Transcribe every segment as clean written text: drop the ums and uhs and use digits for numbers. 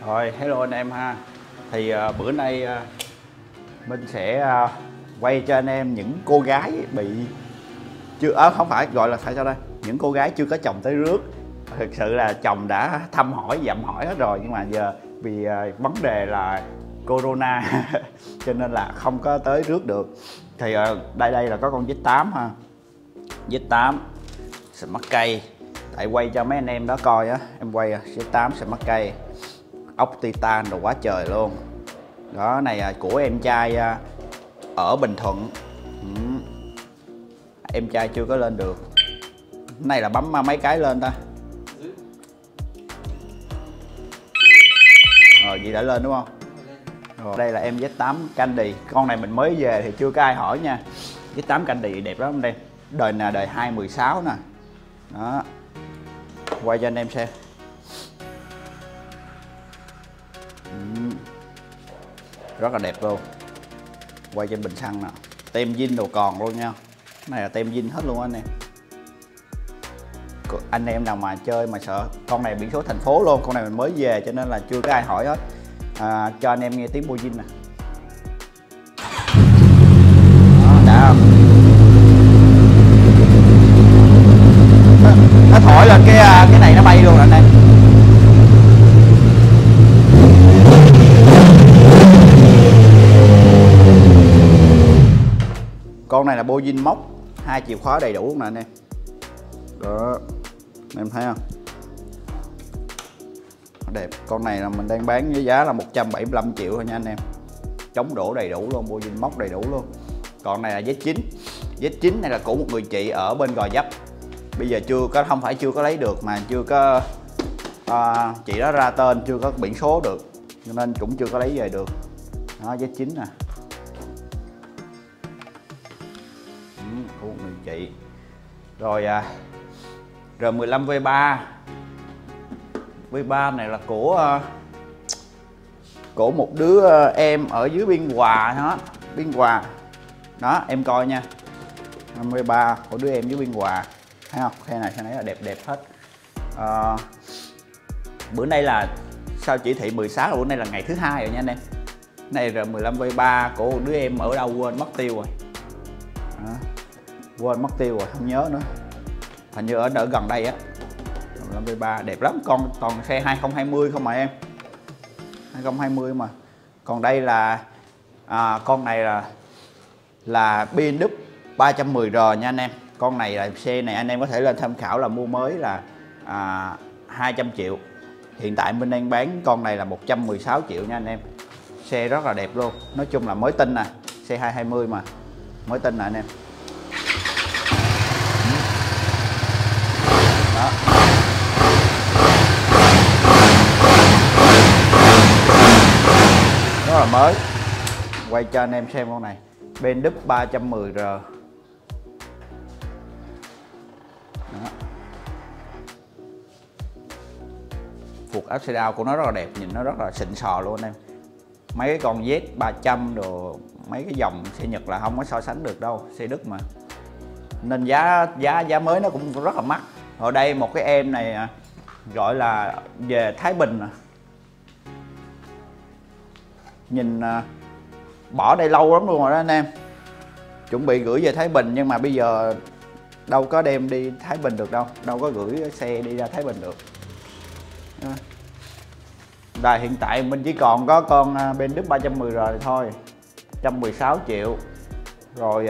Rồi, hello anh em ha. Thì bữa nay mình sẽ quay cho anh em những cô gái bị chưa không phải gọi là phải sao đây, những cô gái chưa có chồng tới rước. Thực sự là chồng đã thăm hỏi dặm hỏi hết rồi, nhưng mà giờ vì vấn đề là corona cho nên là không có tới rước được. Thì đây là có con Z8 ha, Z8 sợi mắc cây. Tại quay cho mấy anh em đó coi á, em quay Z8 sợi mắc cây, ốc titan đồ quá trời luôn. Đó, này của em trai ở Bình Thuận. Em trai chưa có lên được. Cái này là bấm mấy cái lên ta? Rồi, vậy đã lên đúng không? Rồi, đây là em Z8 Candy. Con này mình mới về thì chưa có ai hỏi nha. Z8 Candy đẹp lắm đây. Đời nè, đời 216 nè. Đó, quay cho anh em xem. Rất là đẹp luôn. Quay trên bình xăng nè, tem zin đồ còn luôn nha. Cái này là tem zin hết luôn anh em. Anh em nào mà chơi mà sợ, con này biển số thành phố luôn, con này mình mới về cho nên là chưa có ai hỏi hết. Cho anh em nghe tiếng bô zin nè. Đó, đã không? Nó thổi lên cái này nó bay luôn anh em. Con này là bô zin móc, 2 chìa khóa đầy đủ nè anh em. Đó, em thấy không? Đẹp. Con này là mình đang bán với giá là 175 triệu thôi nha anh em. Chống đổ đầy đủ luôn, bô zin móc đầy đủ luôn. Còn này là Z9. Z9 này là của một người chị ở bên Gò Vấp. Bây giờ không phải chưa có lấy được mà chưa có chị đó ra tên, chưa có biển số được cho nên cũng chưa có lấy về được. Đó, Z9 nè. Của một người chị. Rồi R15 V3. V3 này là của một đứa em ở dưới Biên Hòa đó, Biên Hòa. Đó, em coi nha. V3 của đứa em dưới Biên Hòa. Thấy không? Xe này là đẹp hết. Bữa nay là sau chỉ thị 16 là bữa nay là ngày thứ 2 rồi nha anh em. Này R15 V3 của một đứa em ở đâu quên mất tiêu rồi. Đó. Quên mất tiêu rồi, không nhớ nữa. Hình như ở gần đây á. R15 V3 đẹp lắm, con toàn xe 2020 không mà em. 2020 mà. Còn đây là con này là BMW 310R nha anh em. Con này là xe này anh em có thể lên tham khảo là mua mới là 200 triệu. Hiện tại mình đang bán con này là 116 triệu nha anh em. Xe rất là đẹp luôn. Nói chung là mới tinh nè, xe 220 mà. Mới tinh nè anh em. Đó. Rất là mới. Quay cho anh em xem con này. BMW 310R. Đó. Phuộc upside down của nó rất là đẹp, nhìn nó rất là xịn sò luôn anh em. Mấy cái con Z300 đồ, mấy cái dòng xe Nhật là không có so sánh được đâu, xe Đức mà. Nên giá mới nó cũng rất là mắc. Ở đây một cái em này gọi là về Thái Bình nè. Nhìn bỏ đây lâu lắm luôn rồi đó anh em. Chuẩn bị gửi về Thái Bình nhưng mà bây giờ đâu có đem đi Thái Bình được đâu, đâu có gửi xe đi ra Thái Bình được. Đây hiện tại mình chỉ còn có con BMW 310R này thôi, 116 triệu. Rồi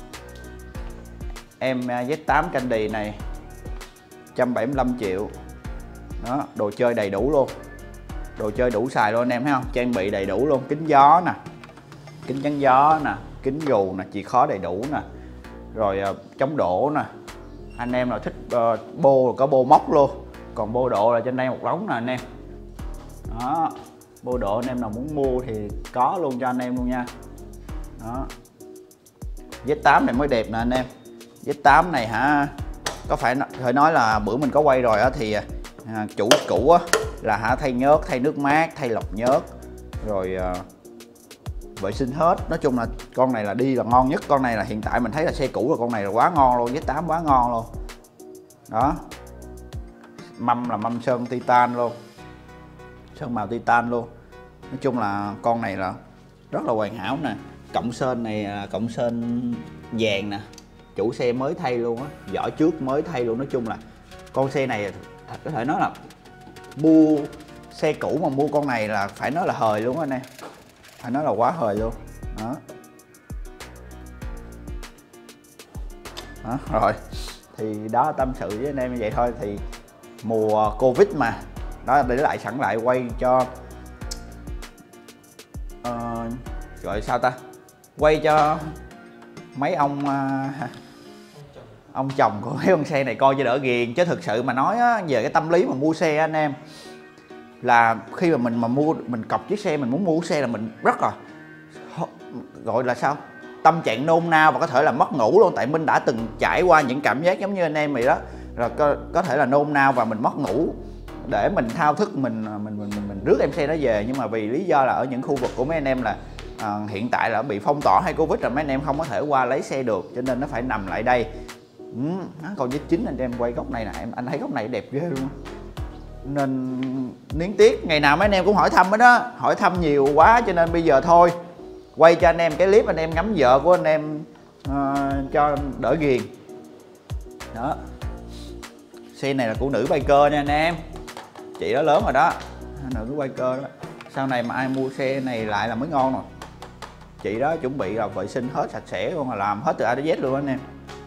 em Z8 Candy này 175 triệu. Đó, đồ chơi đầy đủ luôn. Đồ chơi đủ xài luôn anh em thấy không? Trang bị đầy đủ luôn, kính gió nè, kính chắn gió nè, kính dù nè, chìa khóa đầy đủ nè. Rồi chống đổ nè. Anh em nào thích bô có bô móc luôn. Còn bô độ là trên đây một đống nè anh em. Đó, bô độ anh em nào muốn mua thì có luôn cho anh em luôn nha. Đó. Z8 này mới đẹp nè anh em. Z8 này hả, có phải nói là bữa mình có quay rồi á thì chủ cũ á là thay nhớt, thay nước mát, thay lọc nhớt, rồi vệ sinh hết. Nói chung là con này là đi là ngon nhất. Con này là hiện tại mình thấy là xe cũ, là con này là quá ngon luôn, Z8 quá ngon luôn. Đó, mâm là mâm sơn titan luôn, sơn màu titan luôn. Nói chung là con này là rất là hoàn hảo nè. Cọng sên này cọng sên vàng nè, chủ xe mới thay luôn á, vỏ trước mới thay luôn. Nói chung là con xe này có thể nói là mua xe cũ mà mua con này là phải nói là hời luôn anh em, phải nói là quá hời luôn đó. Đó, rồi thì đó, tâm sự với anh em như vậy thôi. Thì mùa Covid mà đó, để lại sẵn lại quay cho gọi sao ta, quay cho mấy ông chồng của mấy con xe này coi cho đỡ ghiền. Chứ thực sự mà nói á, về cái tâm lý mà mua xe anh em, là khi mà mình cọc chiếc xe, mình muốn mua xe là mình rất là gọi là sao, tâm trạng nôn nao và có thể là mất ngủ luôn. Tại mình đã từng trải qua những cảm giác giống như anh em vậy đó, rồi có thể là nôn nao và mình mất ngủ để mình thao thức mình rước em xe đó về. Nhưng mà vì lý do là ở những khu vực của mấy anh em là hiện tại là bị phong tỏa hay Covid rồi, mấy anh em không có thể qua lấy xe được, cho nên nó phải nằm lại đây. Còn với chính anh em quay góc này nè, anh thấy góc này đẹp ghê luôn, nên niến tiếc ngày nào mấy anh em cũng hỏi thăm hết đó, hỏi thăm nhiều quá cho nên bây giờ thôi quay cho anh em cái clip anh em ngắm vợ của anh em cho đỡ ghiền đó. Xe này là của nữ biker nha anh em, chị đó lớn rồi đó, nữ biker đó. Sau này mà ai mua xe này lại là mới ngon rồi. Chị đó chuẩn bị là vệ sinh hết sạch sẽ luôn, là làm hết từ A đến Z luôn anh em.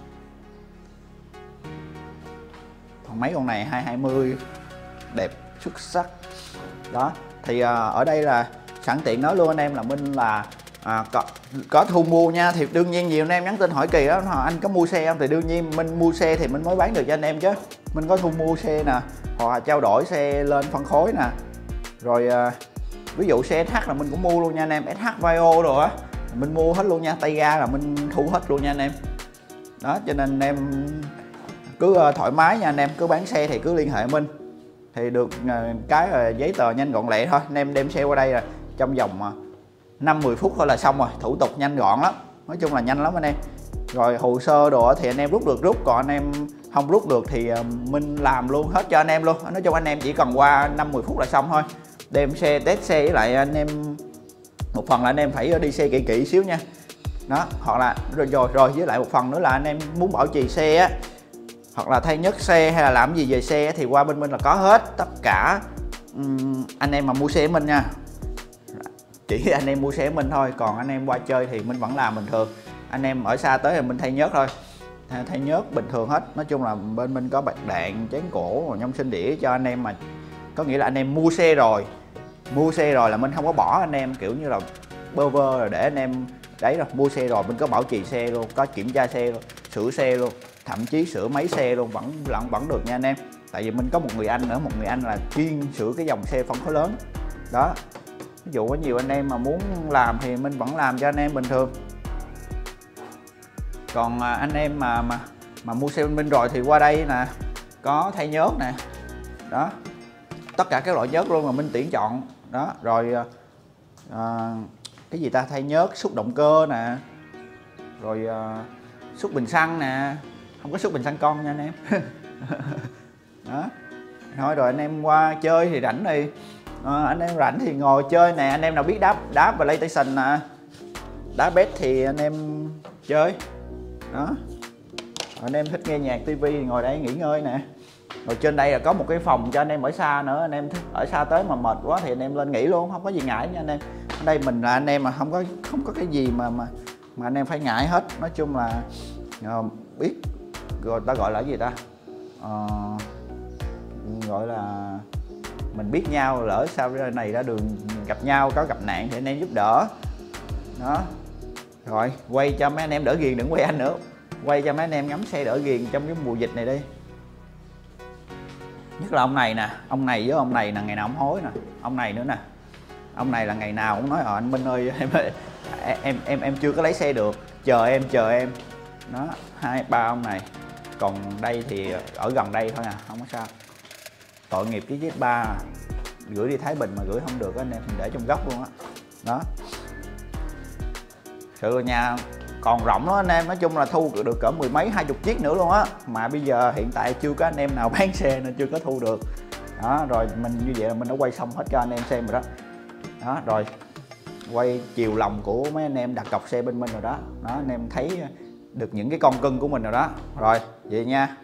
Còn mấy con này 220 đẹp xuất sắc đó. Thì ở đây là sẵn tiện nói luôn anh em là Minh là có thu mua nha. Thì đương nhiên nhiều anh em nhắn tin hỏi kỳ đó, anh có mua xe không, thì đương nhiên Minh mua xe thì Minh mới bán được cho anh em chứ. Minh có thu mua xe nè, hoặc là trao đổi xe lên phân phối nè, rồi ví dụ xe SH là Minh cũng mua luôn nha anh em, SH Vaio rồi á mình mua hết luôn nha, tay ga là Minh thu hết luôn nha anh em đó. Cho nên anh em cứ thoải mái nha anh em, cứ bán xe thì cứ liên hệ Minh thì được cái giấy tờ nhanh gọn lẹ thôi. Anh em đem xe qua đây là trong vòng 5-10 phút thôi là xong rồi, thủ tục nhanh gọn lắm, nói chung là nhanh lắm anh em. Rồi hồ sơ đồ thì anh em rút được rút, còn anh em không rút được thì Minh làm luôn hết cho anh em luôn. Nói chung anh em chỉ cần qua 5-10 phút là xong thôi. Đem xe test xe với lại anh em, một phần là anh em phải đi xe kỹ xíu nha đó, hoặc là rồi với lại một phần nữa là anh em muốn bảo trì xe á, hoặc là thay nhớt xe hay là làm gì về xe thì qua bên Minh là có hết tất cả. Anh em mà mua xe của Minh nha, chỉ anh em mua xe của Minh thôi, còn anh em qua chơi thì Minh vẫn làm bình thường. Anh em ở xa tới thì Minh thay nhớt thôi, thay nhớt bình thường hết. Nói chung là bên Minh có bạc đạn, chén cổ, nhông sinh đĩa cho anh em. Mà có nghĩa là anh em mua xe rồi là Minh không có bỏ anh em kiểu như là bơ vơ rồi để anh em đấy. Rồi mua xe rồi Minh có bảo trì xe luôn, có kiểm tra xe luôn, sửa xe luôn, thậm chí sửa máy xe luôn vẫn được nha anh em. Tại vì Minh có một người anh nữa, một người anh là chuyên sửa cái dòng xe phân khối lớn đó. Ví dụ có nhiều anh em mà muốn làm thì Minh vẫn làm cho anh em bình thường. Còn anh em mà mua xe bên Minh rồi thì qua đây nè, có thay nhớt nè đó, tất cả các loại nhớt luôn mà Minh tuyển chọn đó. Rồi cái gì ta, thay nhớt, xúc động cơ nè, rồi xúc bình xăng nè, không có xúc bình xăng con nha anh em đó. Thôi rồi anh em qua chơi thì rảnh thì anh em rảnh thì ngồi chơi nè. Anh em nào biết đáp và PlayStation nè, đá bet thì anh em chơi đó. Anh em thích nghe nhạc tivi thì ngồi đây nghỉ ngơi nè. Rồi trên đây là có một cái phòng cho anh em ở xa nữa, anh em thích ở xa tới mà mệt quá thì anh em lên nghỉ luôn, không có gì ngại nha anh em. Ở đây mình là anh em mà không có cái gì mà anh em phải ngại hết. Nói chung là biết rồi ta gọi là cái gì ta, gọi là mình biết nhau, lỡ sau này ra đường gặp nhau có gặp nạn thì anh em giúp đỡ đó. Rồi quay cho mấy anh em đỡ ghiền, đừng quay anh nữa, quay cho mấy anh em ngắm xe đỡ ghiền trong cái mùa dịch này đi. Nhất là ông này nè, ông này với ông này là ngày nào ông hối nè, ông này nữa nè. Ông này là ngày nào cũng nói anh Minh ơi em chưa có lấy xe được, chờ em đó. 2-3 ông này. Còn đây thì ở gần đây thôi à, không có sao. Tội nghiệp cái Z3 gửi đi Thái Bình mà gửi không được anh em, mình để trong góc luôn á đó. Sự nhà còn rộng đó anh em, nói chung là thu được cỡ 10 mấy 20 chiếc nữa luôn á. Mà bây giờ hiện tại chưa có anh em nào bán xe nên chưa có thu được Đó, rồi mình như vậy là mình đã quay xong hết cho anh em xem rồi đó. Đó, rồi quay chiều lòng của mấy anh em đặt cọc xe bên mình rồi đó. Đó, anh em thấy được những cái con cưng của mình rồi đó. Rồi, vậy nha.